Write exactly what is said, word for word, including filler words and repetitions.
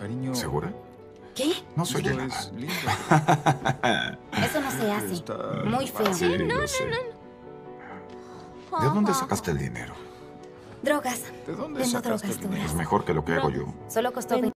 Cariño. ¿Segura? ¿Qué? No soy Esto nada. es lindo. Eso no se hace. Está Muy feo. Sí, lo sé. ¿De dónde sacaste el dinero? Drogas. ¿De dónde Vendo sacaste drogas el dinero? Es mejor que lo que hago yo. Solo costó Vende